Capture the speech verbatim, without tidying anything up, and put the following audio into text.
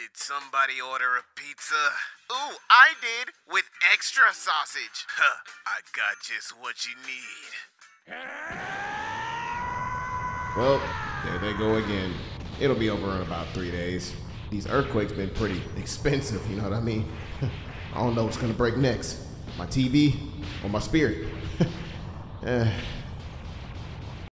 Did somebody order a pizza? Ooh, I did, with extra sausage. Huh, I got just what you need. Well, there they go again. It'll be over in about three days. These earthquakes been pretty expensive, you know what I mean? I don't know what's gonna break next. My T V or my spirit. Eh,